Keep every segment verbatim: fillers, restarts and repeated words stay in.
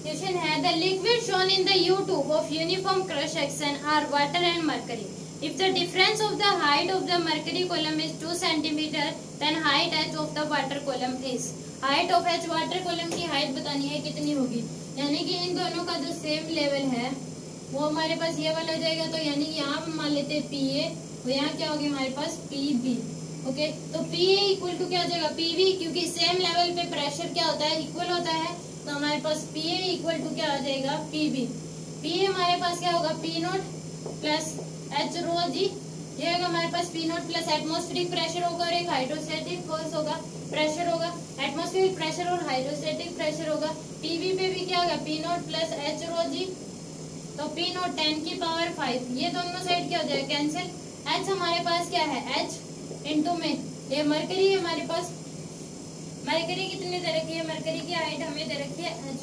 Question है the liquid shown in the U tube of uniform cross section are water and mercury. If the difference of the height of the mercury column is two centimeter, then height h of the water column is. Height of h water column की height बतानी है कितनी होगी, यानी कि इन दोनों का जो सेम लेवल है वो हमारे पास ये वाला हो जाएगा. तो यानी यहाँ मान लेते हैं पी ए, तो यहाँ क्या होगी हमारे पास पी बी. ओके, तो पी ए इक्वल टू क्या हो जाएगा पी बी, क्योंकि सेम लेवल पे प्रेशर क्या होता है इक्वल होता है. तो हमारे पास पी ए इक्वल टू क्या आ जाएगा पी बी. पी ए हमारे पास क्या होगा P nought plus H rho G, ये होगा हमारे पास P nought plus atmospheric pressure होगा और एक हाइड्रोस्टैटिक फोर्स होगा, प्रेशर होगा. एटमॉस्फेरिक प्रेशर और हाइड्रोस्टैटिक प्रेशर होगा. पीवी पे भी क्या होगा P nought plus H rho G, तो पी नोट टेन की पावर फाइव. ये दोनों साइड क्या हो जाएगा कैंसिल. एच हमारे पास क्या है एच इंटू में ये मरकरी है हमारे पास. मरकरी कितनी दे रखी है, मरकरी की हाइट हमें दे रखी है एच.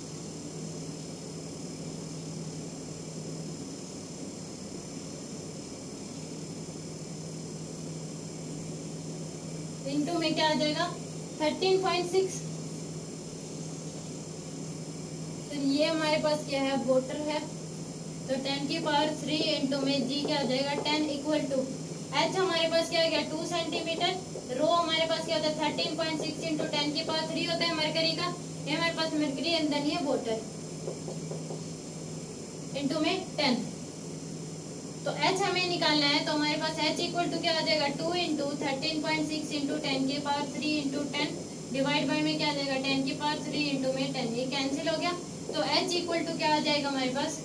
इंटू में क्या आ जाएगा थर्टीन पॉइंट सिक्स. तो ये हमारे पास क्या है वाटर है, तो टेन की पावर थ्री इंटू में जी क्या आ जाएगा टेन इक्वल टू एच हमारे पास क्या हो गया टू सेंटीमीटर. रो हमारे पास क्या होता है thirteen point six into ten की पावर थ्री होता है मरकरी का. ये हमारे पास मरकरी अंदर नहीं है वाटर इंटू में टेन. तो H हमें निकालना है, तो हमारे पास H इक्वल टू क्या आ जाएगा two into thirteen point six into ten की power three into ten divide by में क्या आ जाएगा टेन की पावर थ्री इंटू में टेन. ये कैंसिल हो गया. तो H इक्वल टू क्या आ जाएगा हमारे पास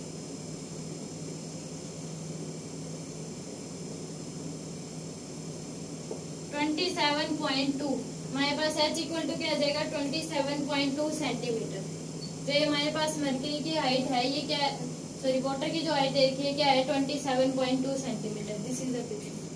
ट्वेंटी सेवन पॉइंट टू. हमारे पास H इक्वल टू क्या आ जाएगा twenty seven point two centimetre. तो ये हमारे पास मरकरी की हाइट है, ये क्या सॉरी वाटर की जो हाइट देखिए क्या है twenty seven point two centimetre. This is the question.